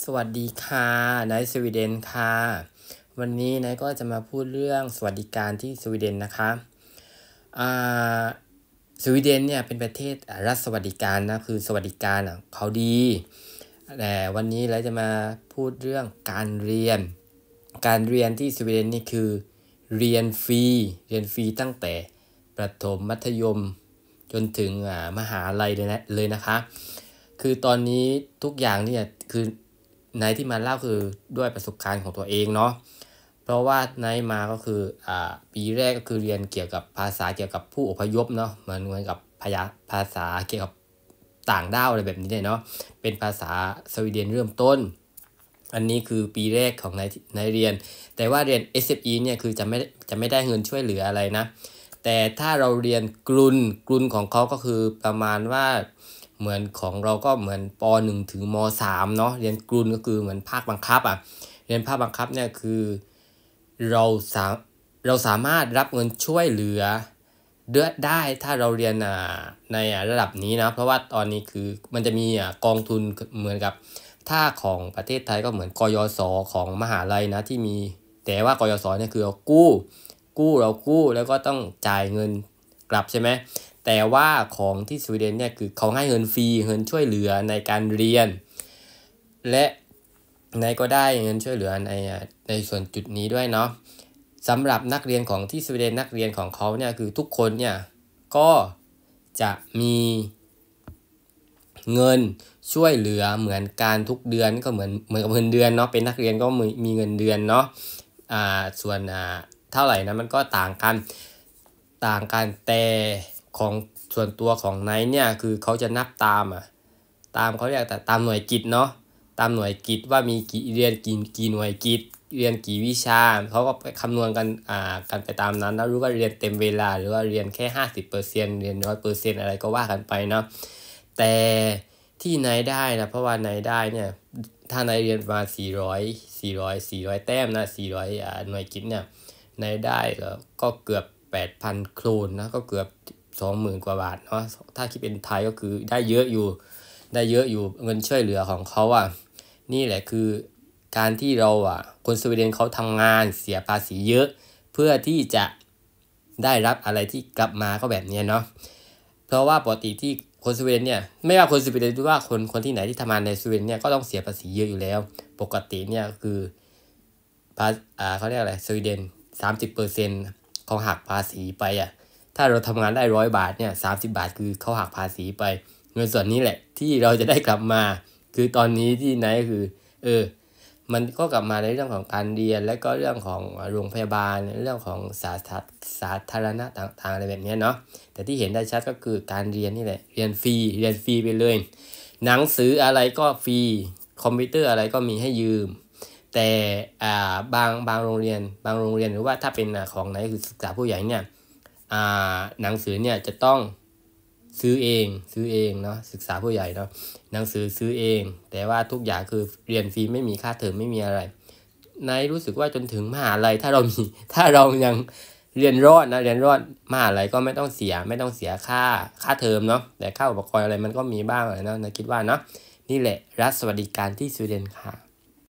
สวัสดีค่ะนายสวีเดนค่ะวันนี้นายก็จะมาพูดเรื่องสวัสดิการที่สวีเดนนะคะอ่าสวีเดนเนี่ยเป็นประเทศรัฐสวัสดิการนะคือสวัสดิการเขาดีแต่วันนี้เราจะมาพูดเรื่องการเรียนที่สวีเดนนี่คือเรียนฟรีตั้งแต่ประถมมัธยมจนถึงมหาลัยเลยนะคะคือตอนนี้ทุกอย่างเนี่ยคือนายที่มาเล่าคือด้วยประสบการณ์ของตัวเองเนาะเพราะว่านายมาก็คือปีแรกก็คือเรียนเกี่ยวกับภาษาเกี่ยวกับผู้อพยพเนาะเหมือนกับภาษาเกี่ยวกับต่างด้าวอะไรแบบนี้เลยเนาะเป็นภาษาสวีเดนเริ่มต้นอันนี้คือปีแรกของนายเรียนแต่ว่าเรียน SFE เนี่ยคือจะไม่ได้เงินช่วยเหลืออะไรนะแต่ถ้าเราเรียนกรุนของเขาก็คือประมาณว่าเหมือนของเราก็เหมือนป .1 ถึงม .3 เนาะเรียนกรุนก็คือเหมือนภาคบังคับเรียนภาคบังคับเนี่ยคือเราสาเราสามารถรับเงินช่วยเหลือได้ถ้าเราเรียนในระดับนี้นะเพราะว่าตอนนี้คือมันจะมีกองทุนเหมือนกับถ้าของประเทศไทยก็เหมือนกยศของมหาลัยนะที่มีแต่ว่ากยศเนี่ยคือเรากู้แล้วก็ต้องจ่ายเงินกลับใช่ไหมแต่ว่าของที่สวีเดนเนี่ยคือเขาให้เงินฟรีเงินช่วยเหลือในการเรียนและนายก็ได้เงินช่วยเหลือในส่วนจุดนี้ด้วยเนาะสำหรับนักเรียนของที่สวีเดนนักเรียนของเขาเนี่ยคือทุกคนเนี่ยก็จะมีเงินช่วยเหลือเหมือนกันทุกเดือนก็เหมือนกับเงินเดือนเนาะเป็นนักเรียนก็มีเงินเดือนเนาะส่วนเท่าไหร่นะมันก็ต่างกันแต่ของส่วนตัวของไนท์เนี่ยคือเขาจะนับตามเขาเรียกแต่ตามหน่วยกิตเนาะตามหน่วยกิตว่ามีเรียนกี่หน่วยกิตเรียนกี่วิชาเขาก็ไปคำนวณกันไปตามนั้นแล้วรู้ว่าเรียนเต็มเวลาหรือว่าเรียนแค่ 50% เรียน 100% อะไรก็ว่ากันไปเนาะแต่ที่ไนท์ได้นะเพราะว่าไนท์ได้เนี่ยถ้าไนท์เรียนมา400แต้มนะ400หน่วยกิตเนี่ยไนท์ได้ก็เกือบ 8,000 โครนนะก็เกือบ 20,000 กว่าบาทเนาะถ้าคิดเป็นไทยก็คือได้เยอะอยู่เงินช่วยเหลือของเขานี่แหละคือการที่เราคนสวีเดนเขาทำงานเสียภาษีเยอะเพื่อที่จะได้รับอะไรที่กลับมาก็แบบนี้เนาะเพราะว่าปกติที่คนสวีเดนเนี่ยไม่ว่าคนสวีเดนหรือว่าคนที่ไหนที่ทำงานในสวีเดนเนี่ยก็ต้องเสียภาษีเยอะอยู่แล้วปกติเนี่ยคือเขาเรียกอะไรสวีเดน 30% เขาหักภาษีไปถ้าเราทำงานได้100 บาทเนี่ย30 บาทคือเขาหักภาษีไปเงินส่วนนี้แหละที่เราจะได้กลับมาคือตอนนี้ที่ไหนคือมันก็กลับมาในเรื่องของการเรียนและก็เรื่องของโรงพยาบาลเรื่องของสาธารณะต่างๆอะไรแบบนี้เนาะแต่ที่เห็นได้ชัดก็คือการเรียนนี่แหละเรียนฟรีไปเลยหนังสืออะไรก็ฟรีคอมพิวเตอร์อะไรก็มีให้ยืมแต่บางโรงเรียนหรือว่าถ้าเป็นของไหนคือศึกษาผู้ใหญ่เนี่ยหนังสือเนี่ยจะต้องซื้อเองเนาะศึกษาผู้ใหญ่เนาะหนังสือซื้อเองแต่ว่าทุกอย่างคือเรียนฟรีไม่มีค่าเทอมไม่มีอะไรนายรู้สึกว่าจนถึงมหาลัยถ้าเรายังเรียนรอดมหาลัยก็ไม่ต้องเสียค่าเทอมเนาะแต่ค่าอุปกรณ์อะไรมันก็มีบ้างเลยเนาะนายคิดว่าเนาะนี่แหละรัฐสวัสดิการที่สวีเดนค่ะ